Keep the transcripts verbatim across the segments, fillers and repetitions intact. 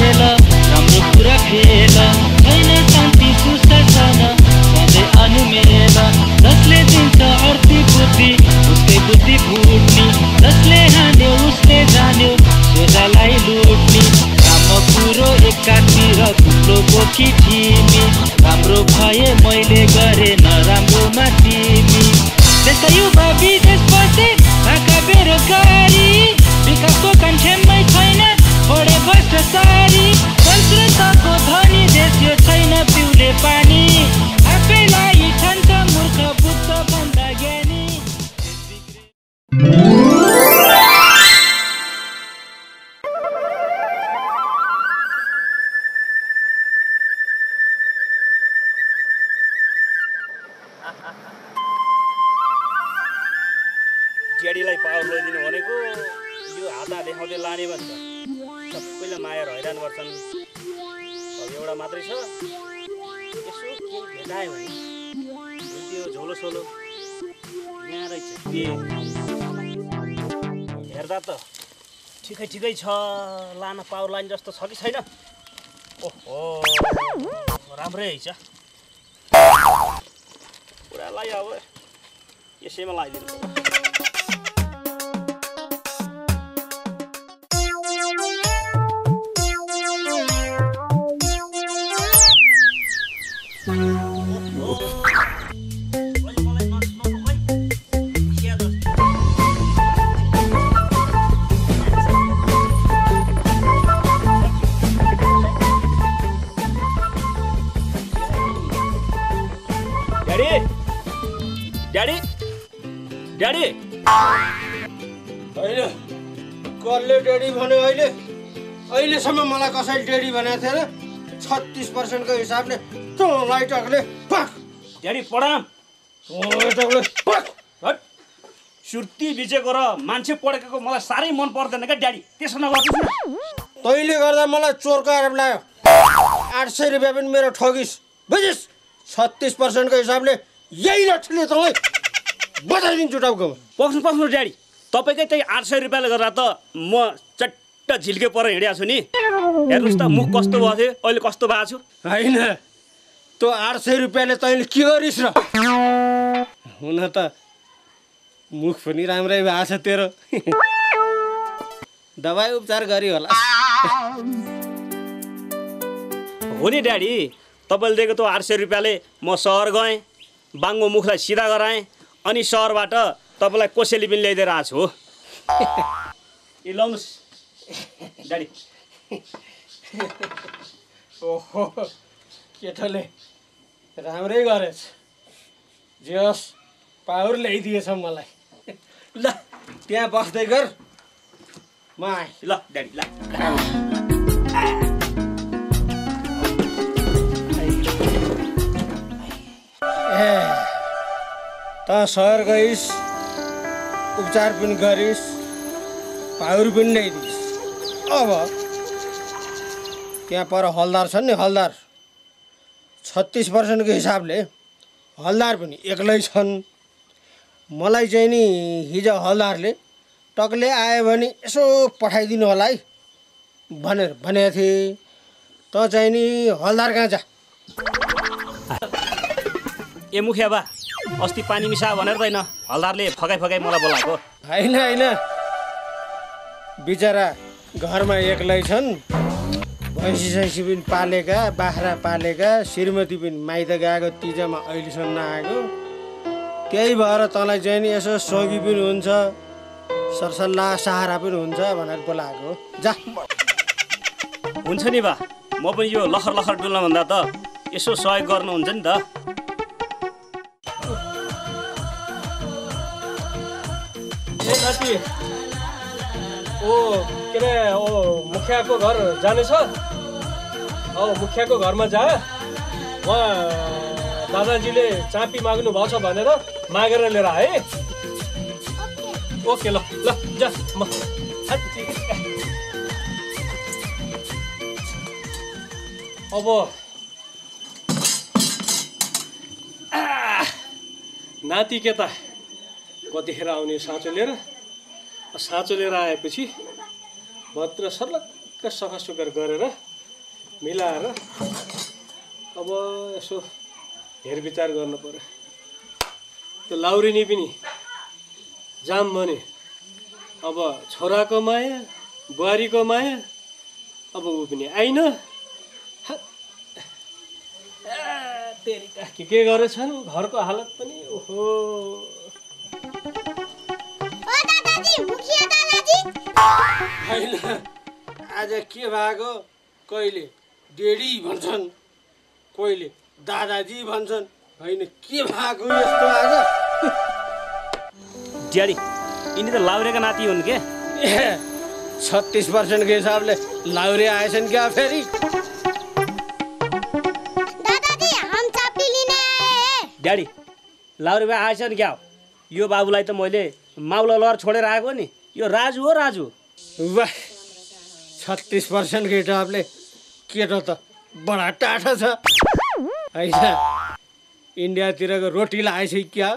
खेल राम्रो कुरा फेल छैन शान्ति सुशासन सधैँ अनुमेल जसले दिन्छ अर्थी बुद्धि उसकै बुद्धि फुट्ने जसले हान्यो उसले जान्यो सोझालाई लुट्ने राम्रो कुरो एकातिर ठुलो बोकी थिमी राम्रो भए मैले गरे नराम्रोमा तिमी देशका युवा विदेश बसे भाका बेरोजगारी विकासको कान्छेमै छैन बढे भ्रष्टाचारी संस्कृतको धनी देश यो छैन पिउले पानी आफैलाई ठान्छ मूर्ख बुद्ध भन्दा ज्ञानी जेडीलाई पावर लैदिनु भनेको यो हाता देखाउँदै लाने भन्छ सबैले माया हैरान गर्छन् अब एउटा मात्रै छ यसो के भेटायो भने त्यो झोलो सोलो यहाँ रहेछ हेर्दा त ठिकै ठिकै छ लान पावर लाइन जस्तो छ कि छैन ओहो राम्रै छ पुरालाई अब यसैमा लगाइदिनु ड्याडी ड्याडी होइन कसले ड्याडी भन्यो अहिले अहिलेसम्म मलाई कसैले ड्याडी भनेको थिएन छत्तिस पर्सेन्टको हिसाबले तँलाई टकले पाक ड्याडी प्रणाम तँलाई टकले पाक हट सुर्ती बिचेको र मान्छे पढेको मलाई साह्रै मन पर्दैन क्या ड्याडी त्यसो नगर्नु तैँले गर्दा मलाई चोरको आरोप लाग्यो आठ सय रुपियाँ पनि मेरो ठगिस बुझिस् छत्तिस पर्सेन्टको हिसाबले यही लठले तँलाई बताइदिन्छु टाउकोमा पक्नु पक्नु ड्याडी तपाईँकै त्यही आठ सय रुपियाँले गर्दा त म चट्ट झिल्के पर हिँडेको छु नि हेर्नुहोस् त मुख कस्तो भएको थियो अहिले कस्तो भएको छु होइन त्यो आठ सय रुपियाँले तैँले के गरिस् र हुन त मुख पनि राम्रै भएको छ तेरो दबाई उपचार गरी होला हो नि ड्याडी तपाईँले दिएको त्यो आठ सय रुपियाँले म सहर गएँ बाङ्गो मुखलाई सिधा गराएँ अनि सहरबाट तपाईँलाई कोसेली पनि ल्याइदिएर आएको छु हो ए लाउनुहोस् ड्याडी ओहो केटाले राम्रै गरेछ जे होस् पावर ल्याइदिएछ मलाई ल त्यहाँ बस्दै गर म आएँ ल ड्याडी ल ए त सहर गइस् उपचार पनि गरिस् पावर पनि ल्याइदिइस् अब त्यहाँ पर हलदार छन् नि हलदार छत्तिस पर्सेन्टको हिसाबले हलदार पनि एक्लै छन् मलाई चाहिँ नि हिजो हलदारले टक्ले आयो भने यसो पठाइदिनु होला है भनेर भनेको थिएँ त चाहिँ नि हलदार कहाँ जा ए मुखिया बा अस्ति पानी मिसा भनेर त होइन हलदारले फकाइ फकाइ मलाई बोलाएको होइन होइन बिचरा घरमा एक्लै छन् भैँसी सैँसी पनि पालेका बाख्रा पालेका श्रीमती पनि माइत गएको तिजामा अहिलेसम्म नआएको त्यही भएर तँलाई चाहिँ नि यसो सोगी पनि हुन्छ सरसल्लाह सहारा पनि हुन्छ भनेर बोलाएको जा हुन्छ नि बा म पनि यो लखर लखर डुल्नुभन्दा त यसो सहयोग गर्नुहुन्छ नि त साथी ओ के अरे ओ मुखियाको घर जानेछ औ मुखियाको घरमा जा उहाँ दादाजीले चापी माग्नु भएको छ भनेर मागेर लिएर आए ओके ल ल जा म अब नाति केता कतिखेर आउने साँचो लिएर साँचो लिएर आएपछि भद्र सर्लक्क सफा सुग्घर गरेर मिलाएर अब यसो हेरविचार गर्नु पर्यो। त्यो लाउरिनी पनि जाम भने अब छोराको माया बुहारीको माया अब ऊ पनि आइन तेरिका के के गरेछन् घरको हालत पनि ओहो। होइन आज के भएको कहिले डेडी भन्छन् कहिले दादाजी भन्छन् होइन के भएको यस्तो आज ड्याडी यिनी त लाउरेका नाति हुन् के ए छत्तिस पर्सेन्टको हिसाबले लाउरे आएछन् क्या फेरि ड्याडी लाउरे भाइ आएछन् क्या हो यो बाबुलाई त मैले माउला लहर छोडेर आएको नि यो राजु हो राजु वाह छत्तिस पर्सेन्टको हिसाबले केटो त बडा टाढो छ होइन इन्डियातिरको रोटीलाई आएछ क्या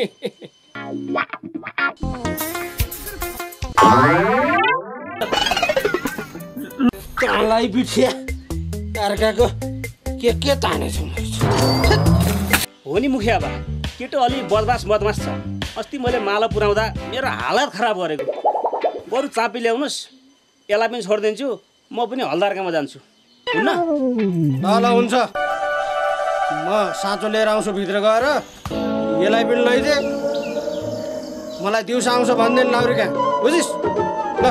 तँलाई बिठिया अर्काको के के तानेछु हो नि मुखिया बा केटो अलि बदमास बदमास छ अस्ति मैले माला पुर्याउँदा मेरो हालत खराब गरेको बरु चापी ल्याउनुहोस् यसलाई पनि छोडिदिन्छु म पनि हलदारकामा जान्छु हुन्न ल ल हुन्छ म साँचो लिएर आउँछु भित्र गएर यसलाई पनि लैदे मलाई दिउँसो आउँछ भन्दैन लाउरी कहाँ बुझिस् ल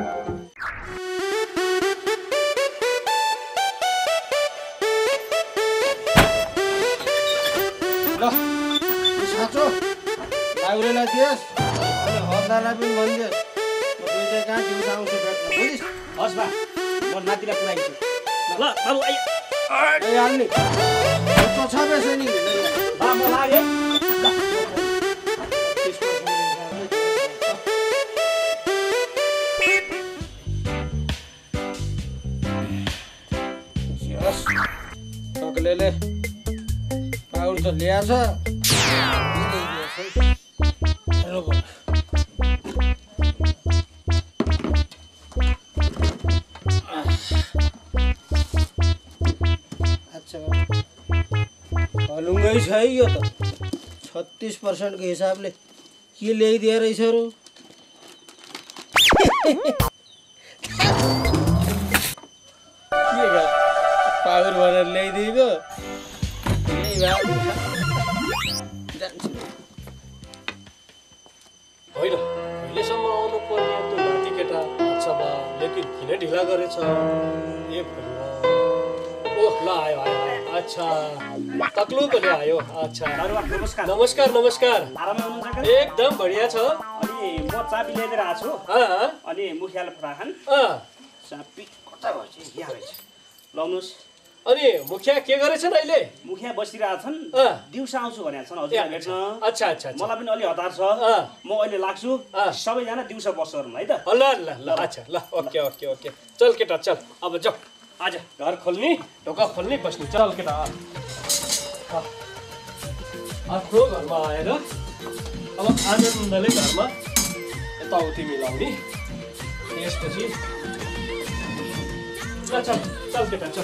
ल साँचो लाउरीलाई दियोस् अनि हलदारलाई पनि भनिदियोस् म दुइटै कहाँ दिउँसो आउँछु भेट्न बुझिस् हस् बा म नातिलाई पुऱ्याइदिन्छु ल बाबु आइ हाल्ने छ बेसो नि बा म लागेँ टक्लेले पाउल त ल्याएछ हलुङ्गै छ है यो त छत्तिस पर्सेन्टको हिसाबले के ल्याइदिए रहेछ रु के गा पावर भनेर ल्याइदिएको यही भएको होइन अहिलेसम्म आउनु पर्ने त्यो नाति केटा अच्छा बा लेकिन किन ढिला गरेछ ए भगवान् ओह ल आयो आयो अच्छा तक्लु पनि आयो अच्छा नमस्कार नमस्कार नमस्कार आराममा हुनुहुन्छ के एकदम बढिया छ अनि म चाबी ल्याइदिएर आएको छु अँ अनि मुखियाले पठाखान् अँ चाबी कता भएछ यहाँ रहेछ लाउनुहोस् अनि मुखिया के गरेछन् अहिले मुखिया बसिरहेको छन् अँ। दिउँसो आउँछु भनेको छन् हजुरलाई भेट्न अच्छा अच्छा अच्छा मलाई पनि अलि हतार छ अँ। म अहिले लाग्छु अँ। सबैजना दिउँसो बस्छौँ है त ल ल ल अच्छा ल ओके ओके ओके चल केटा चल अब जाऊ आज घर खोल्ने ढोका खोल्ने बस्ने चल केटा आफ्नो घरमा आएर अब आनन्दले घरमा यताउति मिलाउने त्यसपछि ल चल चल केटा चल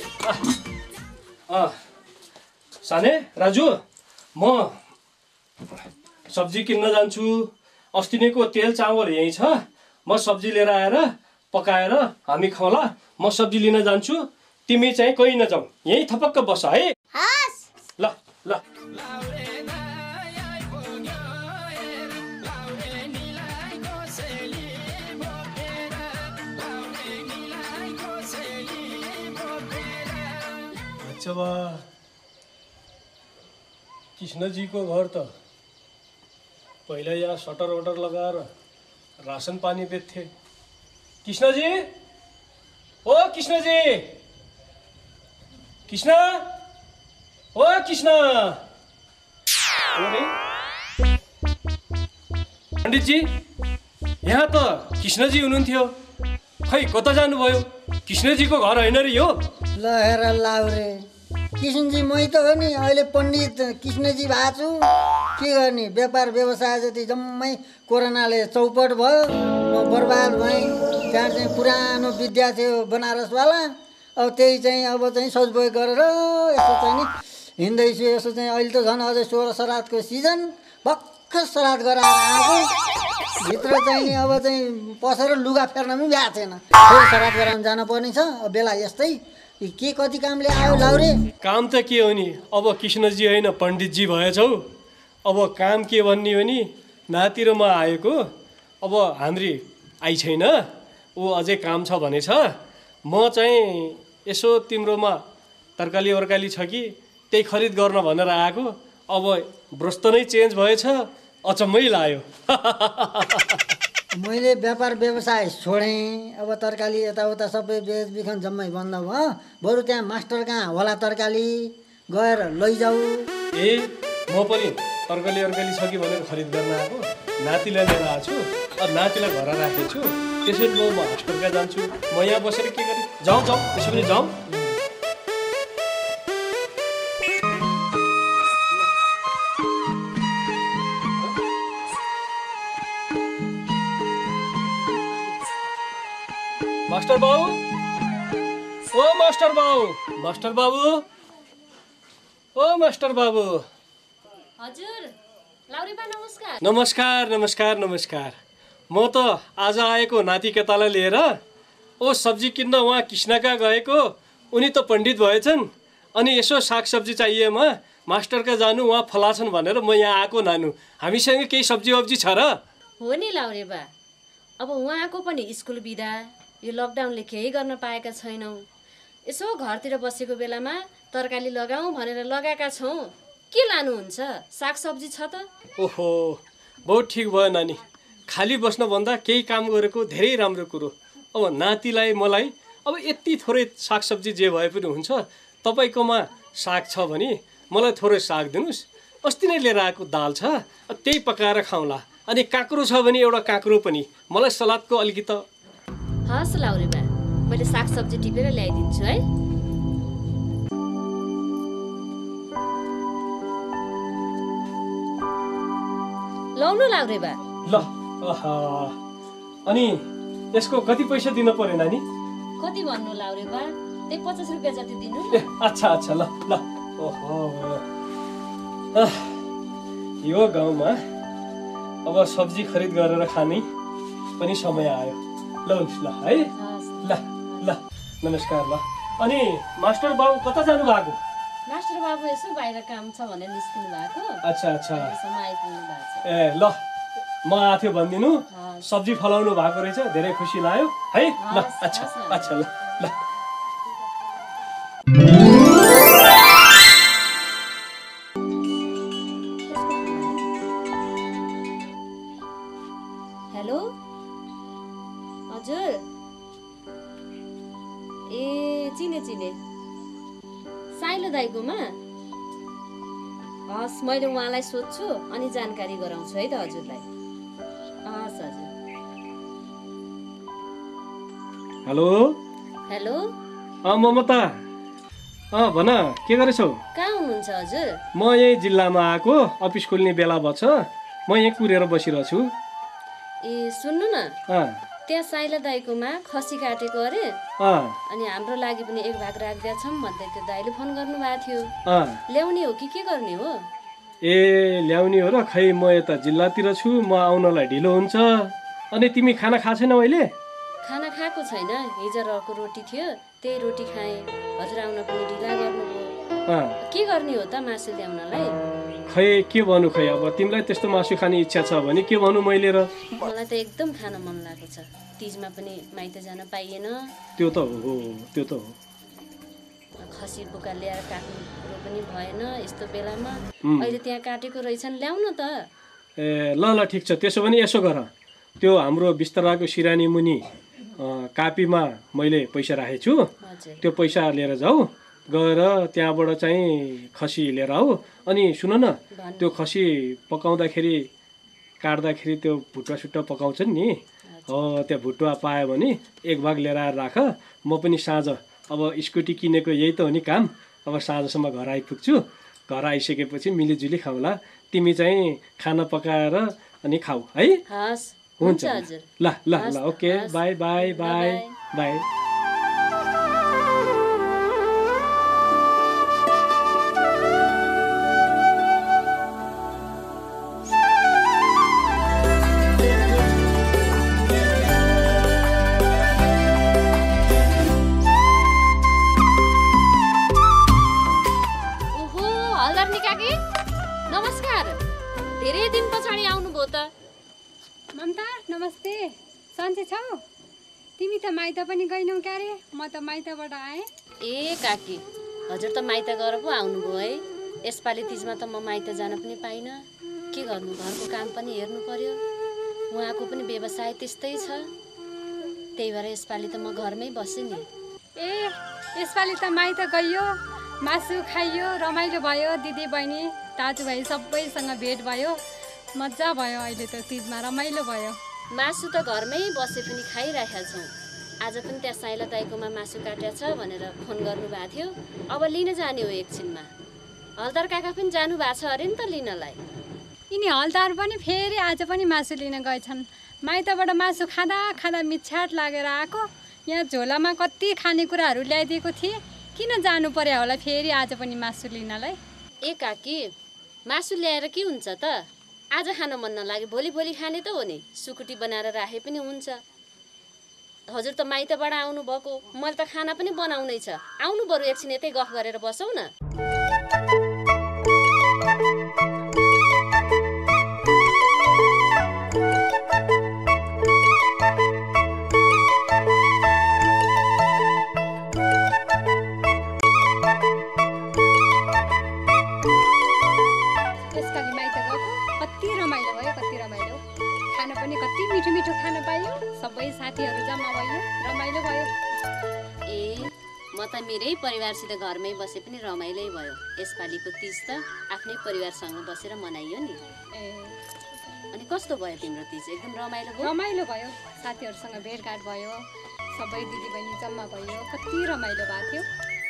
अँ साने राजु म सब्जी किन्न जान्छु अस्ति नैको तेल चामल यहीँ छ म सब्जी लिएर आएर पकाएर हामी खाउँला म सब्जी लिन जान्छु तिमी चाहिँ कहीँ नजाऊ यहीँ थपक्क बस है ल ल अच्छा बा कृष्णजीको घर त पहिला यहाँ सटर वटर लगाएर रासन पानी बेच्थे कृष्णजी ओ कृष्णजी कृष्ण ओ कृष्ण पण्डितजी यहाँ त कृष्णजी हुनुहुन्थ्यो खै कता जानुभयो कृष्णजीको घर होइन र यो ल हेर लाउरे कृष्णजी मै त हो नि अहिले पण्डित कृष्णजी भएको छु के गर्ने व्यापार व्यवसाय जति जम्मै कोरोनाले चौपट भयो म बर्बाद भएँ त्यहाँ चाहिँ पुरानो विद्या थियो बनारसवाला अब त्यही चाहिँ अब चाहिँ सोचबोय गरेर यसो चाहिँ नि हिँड्दैछु। यसो चाहिँ अहिले त झन् अझै सोह्र श्राद्धको सिजन भर्खर श्राद्ध गराएर आएको। भित्र चाहिँ नि अब चाहिँ पसेर लुगा फेर्न पनि भ्याएको छैन। फेरि श्राद्ध गराउन जानुपर्ने छ। अब बेला यस्तै के कति कामले आयो लाउरे? काम त के हो नि, अब कृष्णजी होइन पण्डितजी भएछौ। अब काम के भन्ने हो नि, नाति र म आएको। अब हाम्री आई छैन, ऊ अझै काम छ भनेछ। म चाहिँ यसो तिम्रोमा तरकारी वर्काली छ कि त्यही खरिद गर्न भनेर आएको। अब ब्रस्त नै चेन्ज भएछ, अचम्मै लाग्यो। मैले व्यापार व्यवसाय छोडेँ। अब तरकारी यताउता सबै बेचबिखन जम्मै बन्द भयो। बरु त्यहाँ मास्टर कहाँ होला तरकारी गएर लैजाऊ। ए म पनि तरकारी अर्काली छ कि भनेर खरिद गर्न आएको। नातिलाई लिएर आएको छु। अब नातिलाई घर राखेको छु। त्यसरी म म हस्टेल कहाँ जान्छु। म यहाँ बसेर के गरेँ? जाउँ जाउँ त्यसो पनि जाउँ। मास्टर बाबु, ओ मास्टर बाबु, मास्टर बाबु, ओ मास्टर बाबु। हजुर लाउरेबा नमस्कार। नमस्कार नमस्कार नमस्कार। म त आज आएको नाति केटालाई लिएर। ओ सब्जी किन्न उहाँ कृष्णका गएको। उनी त पण्डित भएछन्। अनि यसो सागसब्जी चाहिएमा मास्टरका जानु उहाँ फलाछन् भनेर म यहाँ आएको नानु। हामीसँग केही सब्जी वब्जी छ र? हो नि लाउरेबा, अब उहाँको पनि स्कुल बिदा, यो लकडाउनले केही गर्न पाएका छैनौँ। यसो घरतिर बसेको बेलामा तरकारी लगाऊँ भनेर लगाएका छौँ। के लानुहुन्छ? सागसब्जी छ त? ओहो बहुत ठिक भयो नानी। खाली बस्नुभन्दा केही काम गरेको धेरै राम्रो कुरो। अब नातिलाई मलाई अब यति थोरै सागसब्जी जे भए पनि हुन्छ। तपाईँकोमा साग छ भने मलाई थोरै साग दिनुहोस्। अस्ति नै लिएर आएको दाल छ, त्यही पकाएर खाउँला। अनि काँक्रो छ भने एउटा काँक्रो पनि मलाई सलादको अलिकति। हस् लाउरेबा, मैले सागसब्जी टिपेर ल्याइदिन्छु है। लाउनु लाउरेबा। ल आहा, अनि यसको कति पैसा दिनु पर्यो नानी? कति भन्नु लाउरेबा? त्यही पचास रुपियाँ जति दिनु। ए अच्छा अच्छा, ल ल। ओहो आह, यो गाउँमा अब सब्जी खरिद गरेर खाने पनि समय आयो। ल ल है, ल ल नमस्कार। ल अनि मास्टर बाबु कता जानु भएको? मास्टर बाबु यसो बाहिर काम छ भनेर निस्किनु भएको। अच्छा अच्छा, अहिलेसम्म आइपुग्नु भएको छ। ए ल म आएको थियो भनिदिनु। सब्जी फलाउनु भएको रहेछ, धेरै खुसी लाग्यो है। ल अच्छा अच्छा, ल ल। हेलो हजुर, ए चिने चिने साइलो दाइकोमा। हस् मैले उहाँलाई सोध्छु अनि जानकारी गराउँछु है त हजुरलाई। हस् हजुर। हेलो हेलो अँ ममता, अँ भन के गरेछौ? कहाँ हुनुहुन्छ हजुर? म यही जिल्लामा आएको, अफिस खोल्ने बेला भएछ। म यहीँ कुरेर बसिरहेको छु। ए सुन्नु न, अँ त्यहाँ साइला दाइकोमा खसी काटेको अरे। अँ अनि हाम्रो लागि पनि एक भाग राख्दै छौँ भन्दै त्यो दाइले फोन गर्नुभएको थियो। अँ ल्याउने हो कि के गर्ने हो? ए ल्याउने हो र? खै म यता जिल्लातिर छु, म आउनलाई ढिलो हुन्छ। अनि तिमी खाना खाएको छैनौ अहिले? खाना खाएको छैन, हिजो रहेको रोटी थियो त्यही रोटी खाएँ। हजुर आउन पनि ढिला गर्नुभयो। अँ के गर्ने हो त मासु ल्याउनलाई? खै के भन्नु, खै अब तिमीलाई त्यस्तो मासु खाने इच्छा छ भने के भन्नु मैले र? मलाई त एकदम खान मन लागेको छ। तिजमा पनि माइत जान पाइएन। त्यो त हो, त्यो त हो। खसी बोका ल्याएर काट्नु कुरो पनि भएन यस्तो बेलामा। अहिले त्यहाँ काटेको रहेछन्, ल्याउनु त। ए ल ल ठिक छ, त्यसो भने यसो गर, त्यो हाम्रो बिस्तराको सिरानी मुनि कापीमा मैले पैसा राखेको छु। हजुर त्यो पैसा लिएर जाऊ, गएर त्यहाँबाट चाहिँ खसी लिएर आऊ। अनि सुन न, त्यो खसी पकाउँदाखेरि काट्दाखेरि त्यो भुटुवा सुट्टा पकाउँछन् नि, हो त्यो भुटुवा पायो भने एक भाग लिएर आएर राख। म पनि साँझ अब स्कुटी किनेको यही त हो नि काम। अब साँझसम्म घर आइपुग्छु, घर आइसकेपछि मिलिजुली खाउँला। तिमी चाहिँ खाना पकाएर अनि खाऊ है। हस् हुन्छ हजुर। ल ल ल, okay, bye bye bye bye. नमस्ते, सन्चै छौ? तिमी त माइत पनि गइनौ क्यारे? म त माइतबाट आएँ। ए काकी, हजुर त माइत गएर पो आउनुभयो है। यसपालि तिजमा त म माइत जान पनि पाइनँ। के गर्नु, घरको काम पनि हेर्नु पर्यो। उहाँको पनि व्यवसाय त्यस्तै छ। त्यही भएर यसपालि त म घरमै बसेँ नि। ए यसपालि त माइत गइयो, मासु खाइयो, रमाइलो भयो। दिदी बहिनी दाजुभाइ सबैसँग भेट भयो, मजा भयो। अहिले त तिजमा रमाइलो भयो। मासु त घरमै बसे पनि खाइरहेका छौँ। आज पनि त्यहाँ साइला दाइकोमा मासु काटेको छ भनेर फोन गर्नुभएको थियो। अब लिन जाने हो एकछिनमा। हल्दार काका पनि जानु भएको छ अरे नि त लिनलाई। यिनी हल्दार पनि फेरि आज पनि मासु लिन गएछन्। माइतबाट मासु खाँदा खाँदा मिच्छाट लागेर आएको। यहाँ झोलामा कति खानेकुराहरू ल्याइदिएको थिएँ, किन जानु पर्यो होला फेरि आज पनि मासु लिनलाई? ए काकी, मासु ल्याएर के हुन्छ त? आज खान मन नलागे भोलि भोलि खाने त हो नि। सुकुटी बनाएर राखे पनि हुन्छ। हजुर त माइतबाट आउनुभएको, मैले त खाना पनि बनाउनै छ। आउनु बरु एकछिन यतै गफ गरेर बसौँ न। यसपालि माइत गएको कति रमाइलो भयो, कति रमाइलो। खाना पनि कति मिठो मिठो खान पाइयो। सबै साथीहरू जम्मा भयो, रमाइलो भयो। ए म त मेरै परिवारसित घरमै बसे पनि रमाइलै भयो। यसपालिको तिज त आफ्नै परिवारसँग बसेर मनाइयो नि। ए अनि कस्तो भयो तिम्रो तिज? एकदम रमाइलो भयो? रमाइलो भयो, साथीहरूसँग भेटघाट भयो, सबै दिदीबहिनी जम्मा भयो, कति रमाइलो भएको थियो।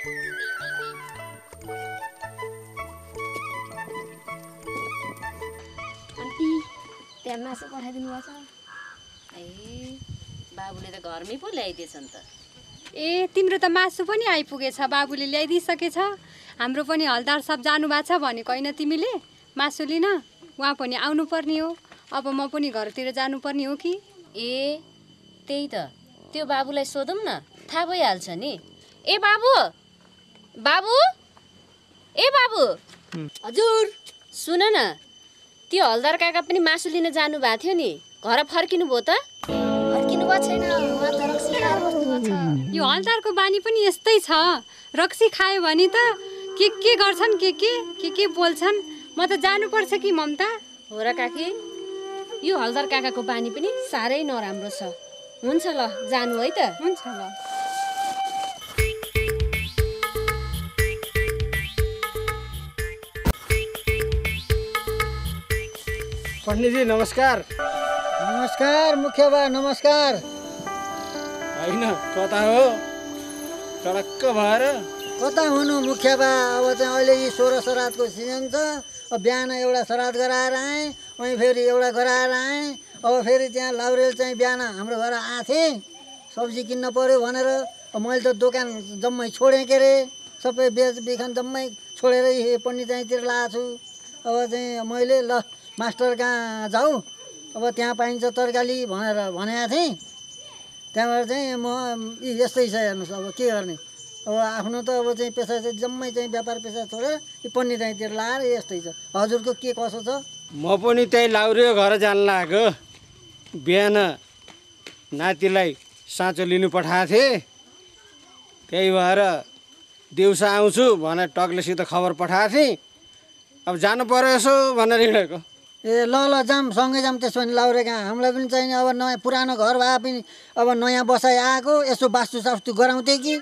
आन्टी त्यहाँ मासु पठाइदिनु भएको छ? ए बाबुले त घरमै पो ल्याइदिएछन् त। ए तिम्रो त मासु पनि आइपुगेछ, बाबुले ल्याइदिइसकेछ। हाम्रो पनि हल्दार सब जानुभएको छ भनेको होइन तिमीले मासु लिन? उहाँ पनि आउनुपर्ने हो। अब म पनि घरतिर जानुपर्ने हो कि? ए त्यही त, त्यो बाबुलाई सोधौँ न, थाहा भइहाल्छ नि। ए बाबु, बाबु, ए बाबु, हजुर। सुन न, त्यो हल्दार काका पनि मासु लिन जानु भएको थियो नि, घर फर्किनु भयो त? फर्किनु भएको छैन, उहाँ त रक्सी खाएर बस्नुभएको छ। यो हल्दारको बानी पनि यस्तै छ। रक्सी खायो भने त के के गर्छन्, के के के के बोल्छन्। म त जानुपर्छ कि ममता? हो र काकी, यो हल्दार काकाको बानी पनि साह्रै नराम्रो छ। हुन्छ ल, जानु है त। हुन्छ ल। पण्डितजी नमस्कार। नमस्कार मुखिया बा, नमस्कार। होइन कता हो चडक्क भएर? कता हुनु मुखिया बा, अब चाहिँ अहिले यी सोह्र श्राद्धको सिजन छ। अब बिहान एउटा श्राद्ध गराएर आएँ, वहीँ फेरि एउटा गराएर आएँ। अब फेरि त्यहाँ लाउरेल चाहिँ बिहान हाम्रो घर आएको थिएँ, सब्जी किन्न पऱ्यो भनेर। अब मैले त दोकान जम्मै छोडेँ के अरे, सबै बेचबिखन जम्मै छोडेर यही पण्डित चाहिँतिर लगाएको छु। अब चाहिँ मैले ल मास्टर कहाँ जाऊ, अब त्यहाँ पाइन्छ तरकारी भनेर भनेको थिएँ। त्यहाँबाट चाहिँ म यस्तै छ हेर्नुहोस्, अब के गर्ने। अब आफ्नो त अब चाहिँ पेसा चाहिँ जम्मै चाहिँ व्यापार पेसा छोडेर यो पण्डित दाइँतिर लाएर यस्तै छ। हजुरको के कसो छ? म पनि त्यही लाउरे घर जान लाग्यो। बिहान नातिलाई साँचो लिनु पठाएको थिएँ, त्यही भएर दिउँसो आउँछु भनेर टक्लेसित खबर पठाएको थिएँ। अब जानु पर्यो यसो भनेर हिँडेको। ए ल ल जाऊँ, सँगै जाऊँ। त्यसो भने लाउरे कहाँ हामीलाई पनि चाहिने। अब नयाँ पुरानो घर भए पनि अब नयाँ बसाइ आएको, यसो वास्तु सास्तु गराउँथे कि।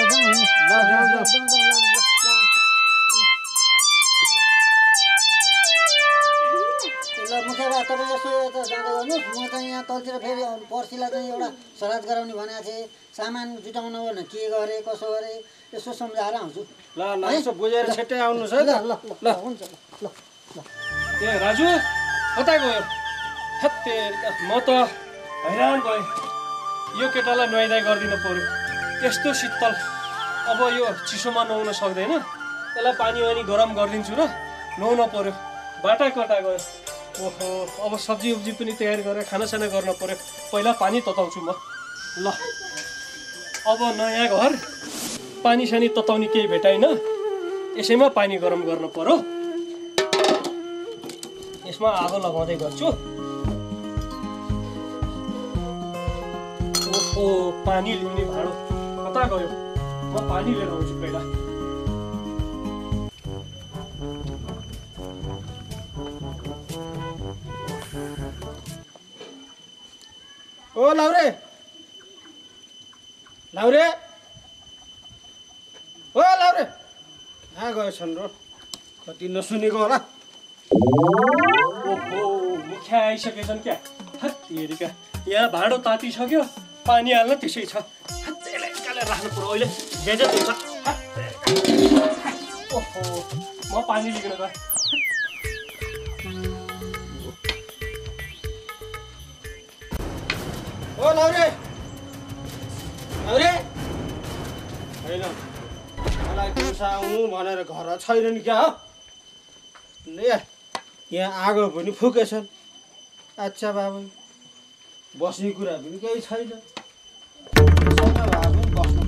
ल मुखिया बा, तपाईँ यसो यता जाँदै गर्नुहोस्। म चाहिँ यहाँ तलतिर फेरि पर्सिलाई चाहिँ एउटा श्राद्ध गराउने भनेको थिएँ। सामान जुटाउनु भने के गरेँ कसो गरेँ यसो सम्झाएर आउँछु। ल ल यसो बुझेर छिट्टै आउनुहोस् है ल त। ल ल हुन्छ ल ल। ए राजु, कता गयो? हत्तेरिका, म त हैरान भएँ। यो केटालाई नुहाइदाइ गरिदिनु पर्यो, यस्तो शीतल। अब यो चिसोमा नुहाउन सक्दैन, यसलाई पानी वानी गरम गरिदिन्छु र नुहाउन पर्यो। बाटा कता गयो? ओहो, अब सब्जी उब्जी पनि तयार गरेर खानासाना गर्न पर्यो। पहिला पानी तताउँछु म। ल अब नयाँ घर, पानी सानी तताउने केही भेटाइन, यसैमा पानी गरम गर्न पर्यो। यसमा आगो लगाउँदै गर्छु। ओ पानी ल्याउने भाँडो कता गयो? म पानी लिएर आउँछु पहिला। ओ लाउरे लाउरे ओ लाउरे कहाँ गएछन् र? कति नसुनेको होला। ओहो मुखिया आइसकेछन् क्या? हत्तेरिका यहाँ भाँडो तातिसक्यो, पानी हाल्न त्यसै छ। हत्तेले काले राख्नु पर्यो अहिले जेजे हुन्छ। ओहो म पानी लिन गएँ। ओ लाउरे लाउरे होइन मलाई दिउँसो आउनु भनेर घर छैन नि क्या हो? ले यहाँ आगो पनि फुकेछन्। अच्छा बाबु बस्ने कुरा पनि केही छैन। बाबु बस्नु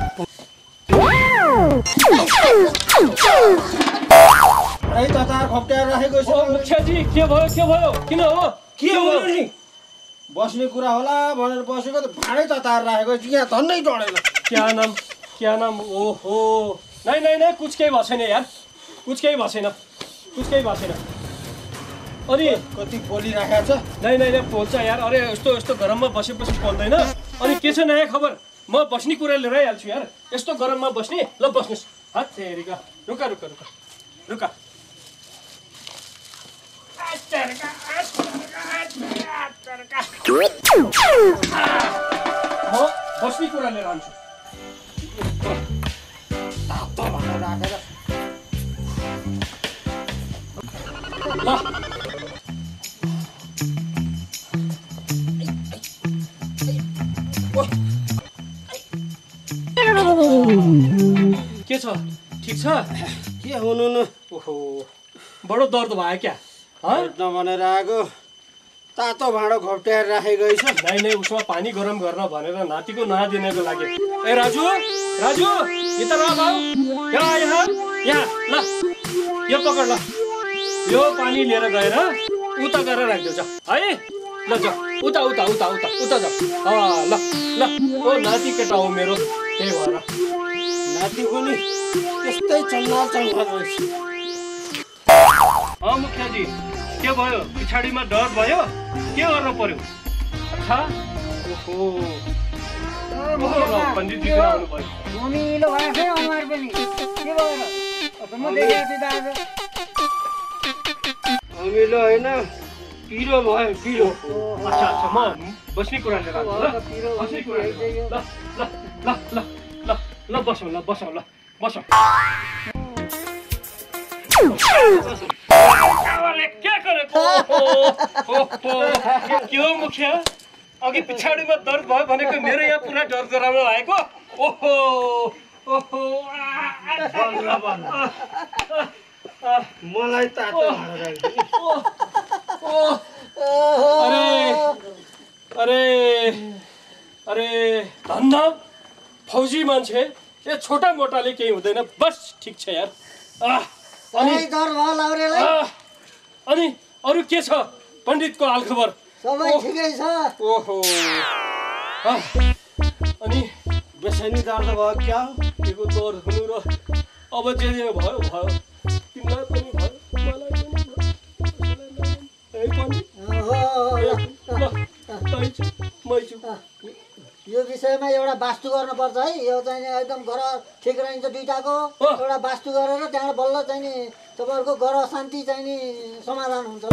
है ततार खप्ट्याएर राखेको छ। मुखियाजी के भयो के भयो किन हो? के हो नि? बस्ने कुरा होला भनेर बसेको त भाँडै तताएर राखेको यहाँ धन्नै डढेन। क्या नाम क्या नाम? ओहो नै नै नै कुछ केही भएको छैन यार, कुछ केही भएको छैन, कुछ केही भएको छैन। अनि कति बोलिराखेको छ? नै नै नै पोल्छ यार। अरे यस्तो यस्तो गरममा बसेपछि पोल्दैन। अनि के छ नयाँ खबर? म बस्ने कुरा लिएर आइहाल्छु यार। यस्तो गरममा बस्ने? ल बस्नुहोस्। हत्तेरिका रुका रुका रुका रुका। म बस्ने कुरा लिएर आउँछु। ल के छ? ठिक छ? के हुनु न? ओहो बडो दर्द भयो क्या? भेट्न भनेर आएको तातो भाँडो घप्ट्याएर राखेको छ। नै नै उसमा पानी गरम गर्न भनेर नातिको नदिनको लागि। ए राजु राजु यता र भाउ यहाँ यहाँ यहाँ ल यो पकड ल। यो पानी लिएर गएर उता गएर राखिदेऊ है। ल जाऊ उता उता उता उता उता जाऊ। ल ल ओ नाति केटा हो मेरो, त्यही भएर नाति पनि त्यस्तै चन्ना चन्ना रहेछ। अँ मुखियाजी के भयो? पछाडिमा डर भयो? के गर्नु पर्यो? अच्छा ओहो पण्डितजी किन आउनु भयो? ममिलो भएको छ अनुहार पनि के भयो? म देखेको छु दाजु। अमिलो होइन पिरो भयो पिरो। अच्छा अच्छा म बस्ने कुरा लिएर आउँछु ल। बस्ने कुरा ल ल ल ल ल ल बसौँ ल बसौँ ल बसौँ। के गरेको? के हो मुखिया? अघि पछाडिमा दर्द भयो भनेको मेरो यहाँ पुरा डर गराउन लागेको। ओहो ओहो मलाई तातो भाँडो राखिदिनु। अरे अरे अरे धन्न फौजी मान्छे ए छोटा मोटाले केही हुँदैन, बस ठिक छ यार। अनि डर भयो लाउरेलाई? अनि अरू के छ पण्डितको हालखबर? सबै ठिकै छ। ओहो अनि बेसनी दर्द भयो क्या? केको दर्द हुनु र अब जे जे भयो भयो। तिमीलाई पनि भयो मलाई पनि भयो। ए पनि यो विषयमा एउटा वास्तु गर्नुपर्छ है। यो चाहिँ एकदम घर ठिक रहन्छ दुइटाको। एउटा वास्तु गरेर त्यहाँबाट बल्ल चाहिँ नि तपाईँहरूको घर शान्ति चाहिँ नि समाधान हुन्छ।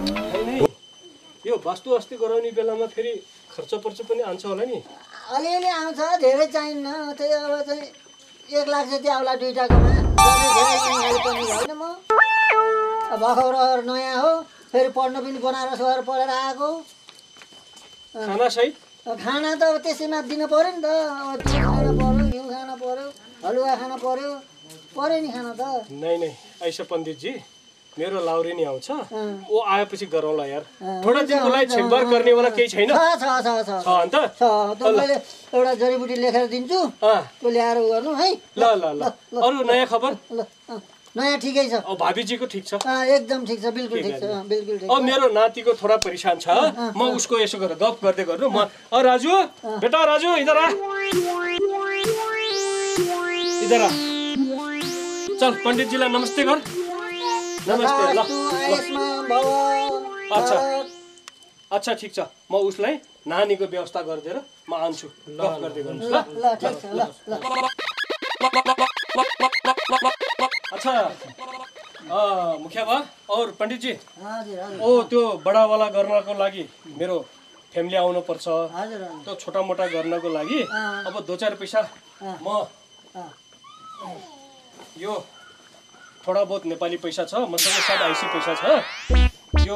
यो वास्तु अस्ति गराउने बेलामा फेरि खर्च पर्च पनि आउँछ होला नि? अलिअलि आउँछ, धेरै चाहिन्न। त्यही अब चाहिँ एक लाख जति आउला दुइटाकोमा। होइन म भर्खर नयाँ हो, फेरि पढ्नु पनि बनारस गएर पढेर आएको। खाना सहित खाना त अब त्यसैमा दिनु पऱ्यो नि त। अब दुध खान पऱ्यो, घिउ खान पऱ्यो, हलुवा खान पऱ्यो, पऱ्यो नि खाना त। नै नै आइसा पण्डितजी मेरो लाउरी नि आउँछ, ओ आएपछि गरौँला यार। थोडा दिनको लागि छेकबार गर्नेवाला केही छैन? छ छ छ छ छ अन्त छ। मैले एउटा जडीबुटी लेखेर दिन्छु, त्यो ल्याएर गर्नु है। ल ल ल अरू नयाँ खबर? ल नयाँ ठिकै छ। अब भाबीजीको ठिक छ? अँ, एकदम ठिक छ, बिल्कुल ठिक छ, अँ, बिल्कुल ठिक अब छ। मेरो नातिको थोडा परेशान छ, म उसको यसो गरेर गफ गर्दै गर्नु। म अ राजु, बेटा राजु इधर आ, इधर आ, चल पण्डितजीलाई नमस्ते गर। नमस्ते। ल आयुष्मान भव। अच्छा अच्छा ठिक छ, म उसलाई नानीको व्यवस्था गरिदिएर म आउँछु, गफ गर्दै गर्नु ल। ल ठिक छ, ल ल। अच्छा मुखिया बा और पंडित जी, हजुर हजुर। ओ त्यो बडावाला गर्नको लागि मेरो फ्यामिली आउनु पर्छ, हजुर त्यो छोटा मोटा गर्नको लागि अब दो चार पैसा म यो थोडा बहुत नेपाली पैसा छ मसँग, सात आइसी पैसा छ, यो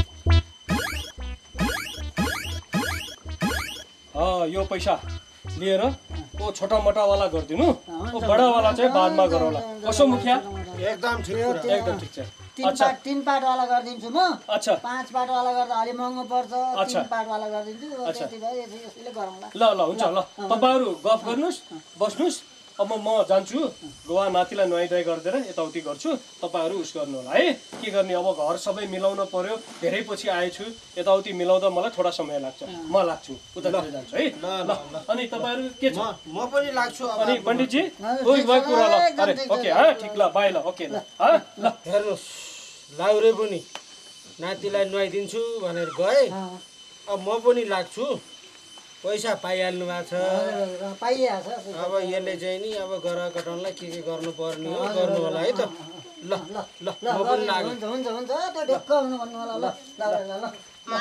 अँ यो पैसा लिएर ओ छोटा मोटा वाला गरिदिनु, ओ बडा वाला चाहिँ बादमा गरौँला। कसो मुखिया? एकदम ठिक यो कुरा। त्यो एकदम ठिक छ। तिन पाट तिन पाटवाला गरिदिन्छु म। अच्छा पाँच पाटवाला गर्दा अलि महँगो पर्छ, अच्छा। तिन पाटवाला गरिदिन्छु। अच्छा। त्यति भयो, यसो- यसैले गरौँला। ल ल हुन्छ ल, तपाईँहरू गफ गर्नुहोस्, बस्नुहोस्। अब म जान्छु, गोवा नातिलाई नुहाइधुवाइ गरिदिएर यताउति गर्छु, तपाईँहरू उस गर्नु होला है। के गर्ने अब घर सबै मिलाउन पर्यो, धेरै पछि आएछु, यताउति मिलाउँदा मलाई थोडा समय लाग्छ, म लाग्छु उतातिर जान्छु है। ल ल अनि तपाईँहरू के छ? म पनि लाग्छु। अब अनि पण्डितजी हजुर, ओइ ठिक भाइ छ, कुरा ल, एकदम अरे ठिक छ, ओके हा ठिक ल, बाई ल, ओके ल हा ल। हेर्नुहोस्, लाउरे पनि नातिलाई नुहाइदिन्छु भनेर गए, अब म पनि लाग्छु। पैसा पाइहाल्नु भएको छ, हजुर, पाइहाल्छ। अब यसले चाहिँ नि अब गरा कटाउनलाई के के गर्नुपर्ने हो गर्नु होला है त। ल ल ल ल म पनि लाग्छु। हुन्छ हुन्छ हुन्छ, त्यो ढुक्क हुनु भन्नु होला। ल ल ल ल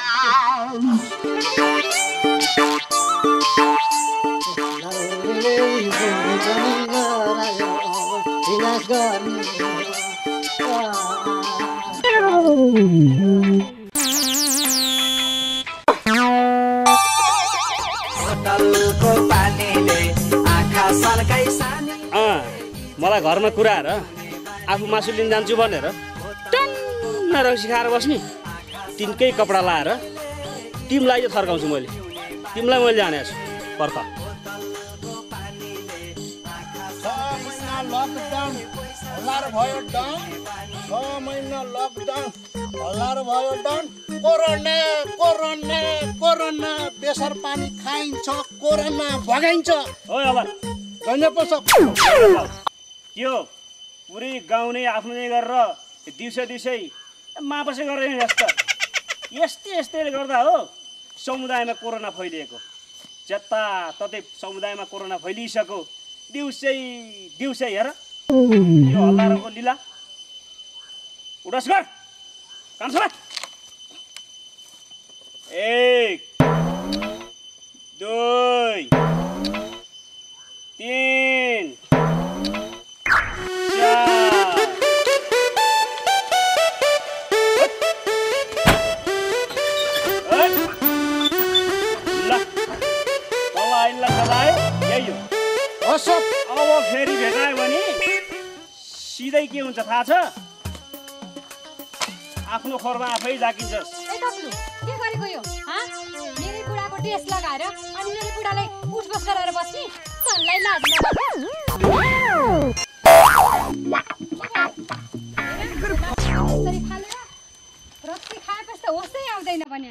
विनाश गर्ने अँ मलाई घरमा कुराएर आफू मासु लिन जान्छु भनेर टन्न रक्सी खाएर बस्ने, तिनकै कपडा लाएर तिमीलाई चाहिँ थर्काउँछु मैले, तिमीलाई मैले जानेको छु पर्ख। लकडाउन हल्लार भयो डाउन, छ महिना लकडाउन हल्लार भयो डाउन। कोरोना कोरोना कोरोना बेसर पानी खाइन्छ, कोरोना भगाइन्छ। हो होला धन्यवाद सब के हो पुरै गाउँ नै आफ्नो नै गरेर दिउँसै दिउँसै मापसै गरेर जस्तो यस्तै यस्तैले गर्दा हो समुदायमा कोरोना फैलिएको। जताततै समुदायमा कोरोना फैलिसक्यो, दिउँसै दिउँसै हेर यो हल्लारको लीला। उडस गर कान्छा। एक दुई तीन चार ल तलाई ल तलाई यही हो। अशोक अब फेरि भेटायो भने सिधै के हुन्छ थाहा छ? आफ्नो खोरमा आफै जाकिन्छस्। ए टक्लु, के गरेको यो? हा? मेरै बुढाको ड्रेस लगाएर अनि मेरै बुढालाई उठबस गराएर बस्ने? तँलाई लाज नलाग्यो? यसरी फालेर रक्सी खाएपछि त होसै आउँदैन पनि।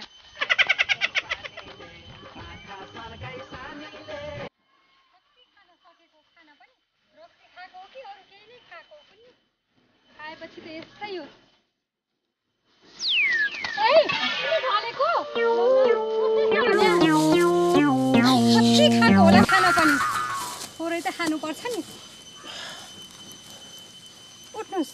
रक्सी खान सकेको खाना पनि रक्सी खाएको हो कि अरू केही नै खाएको हो पनि खाएपछि त यस्तै हो। कति खाएको होला खाना पनि, थोरै त खानुपर्छ नि। उठ्नुहोस्।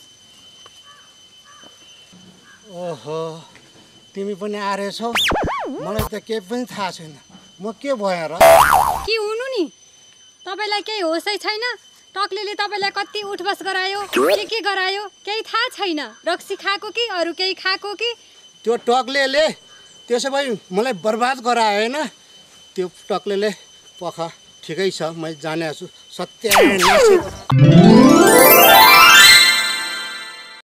ओहो तिमी पनि आएछौ, मलाई त केही पनि थाहा छैन। म के भयो र? के हुनु नि? तपाईँलाई केही होसै छैन? टक्लेले तपाईँलाई कति उठबस गरायो, के के गरायो केही थाहा छैन? रक्सी खाएको कि अरू केही खाएको कि? त्यो टक्लेले त्यसो भए मलाई बर्बाद गरायो होइन? त्यो टक्लेले पख ठिकै छ, मैले जानेको छु। सत्यानाश